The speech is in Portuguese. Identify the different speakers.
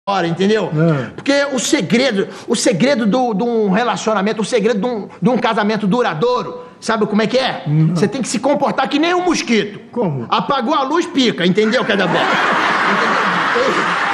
Speaker 1: hora, entendeu? Porque o segredo de um relacionamento, o segredo de um casamento duradouro, sabe como é que é? Você tem que se comportar que nem um mosquito.
Speaker 2: Como?
Speaker 1: Apagou a luz, pica, entendeu? Cada bola. Entendeu?